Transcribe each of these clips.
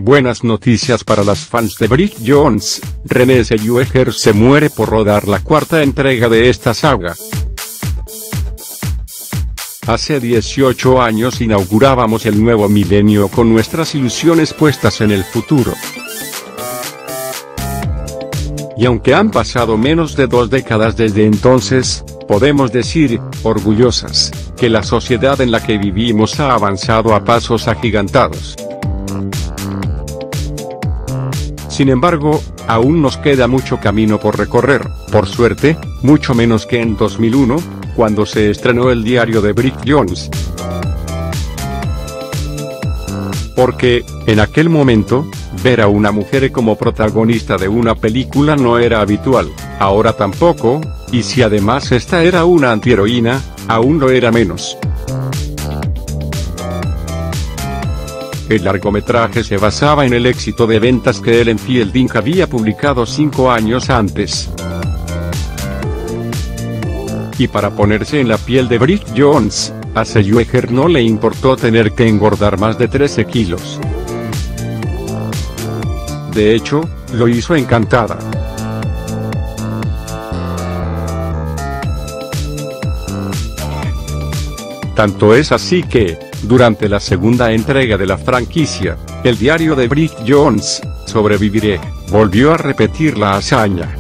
Buenas noticias para las fans de Bridget Jones. Renée Zellweger se muere por rodar la cuarta entrega de esta saga. Hace 18 años inaugurábamos el nuevo milenio con nuestras ilusiones puestas en el futuro. Y aunque han pasado menos de 2 décadas desde entonces, podemos decir, orgullosas, que la sociedad en la que vivimos ha avanzado a pasos agigantados. Sin embargo, aún nos queda mucho camino por recorrer, por suerte, mucho menos que en 2001, cuando se estrenó el diario de Bridget Jones. Porque, en aquel momento, ver a una mujer como protagonista de una película no era habitual, ahora tampoco, y si además esta era una antiheroína, aún lo era menos. El largometraje se basaba en el éxito de ventas que Ellen Fielding había publicado 5 años antes. Y para ponerse en la piel de Bridget Jones, a Zellweger no le importó tener que engordar más de 13 kilos. De hecho, lo hizo encantada. Tanto es así que, durante la segunda entrega de la franquicia, el diario de Bridget Jones, Sobreviviré, volvió a repetir la hazaña.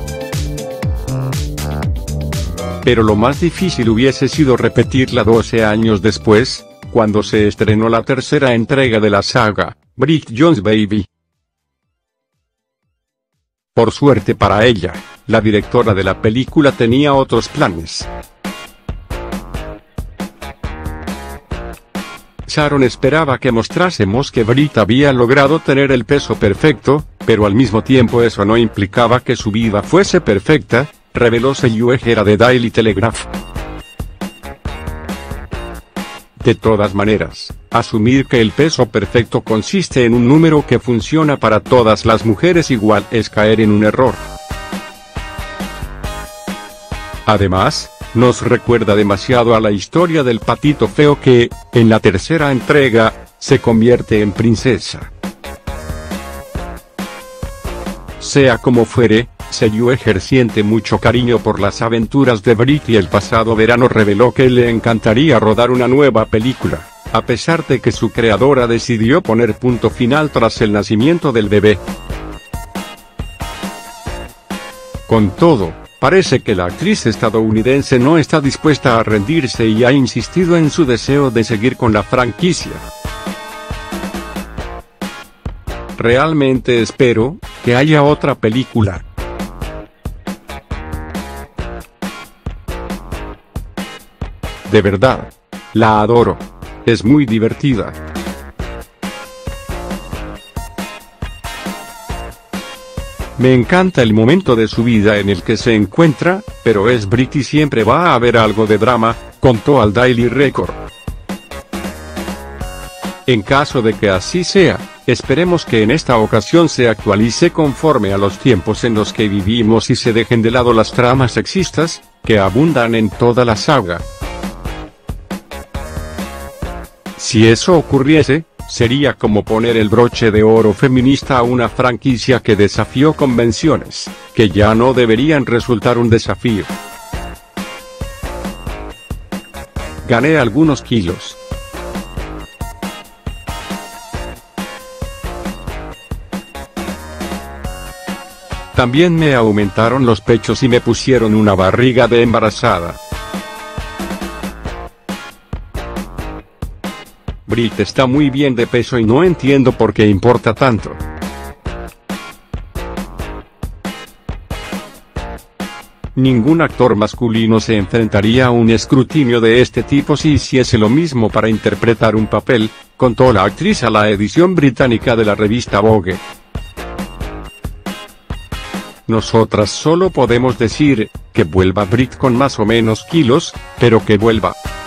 Pero lo más difícil hubiese sido repetirla 12 años después, cuando se estrenó la tercera entrega de la saga, Bridget Jones Baby. Por suerte para ella, la directora de la película tenía otros planes. Sharon esperaba que mostrásemos que Bridget había logrado tener el peso perfecto, pero al mismo tiempo eso no implicaba que su vida fuese perfecta, reveló Zellweger a The Daily Telegraph. De todas maneras, asumir que el peso perfecto consiste en un número que funciona para todas las mujeres igual es caer en un error. Además, nos recuerda demasiado a la historia del patito feo que, en la tercera entrega, se convierte en princesa. Sea como fuere, Zellweger siente mucho cariño por las aventuras de Bridget y el pasado verano reveló que le encantaría rodar una nueva película, a pesar de que su creadora decidió poner punto final tras el nacimiento del bebé. Con todo, parece que la actriz estadounidense no está dispuesta a rendirse y ha insistido en su deseo de seguir con la franquicia. Realmente espero que haya otra película. De verdad, la adoro. Es muy divertida. Me encanta el momento de su vida en el que se encuentra, pero es Bridget y siempre va a haber algo de drama, contó al Daily Record. En caso de que así sea, esperemos que en esta ocasión se actualice conforme a los tiempos en los que vivimos y se dejen de lado las tramas sexistas, que abundan en toda la saga. Si eso ocurriese, sería como poner el broche de oro feminista a una franquicia que desafió convenciones, que ya no deberían resultar un desafío. Gané algunos kilos. También me aumentaron los pechos y me pusieron una barriga de embarazada. Bridget está muy bien de peso y no entiendo por qué importa tanto. Ningún actor masculino se enfrentaría a un escrutinio de este tipo si hiciese lo mismo para interpretar un papel, contó la actriz a la edición británica de la revista Vogue. Nosotras solo podemos decir, que vuelva Bridget con más o menos kilos, pero que vuelva.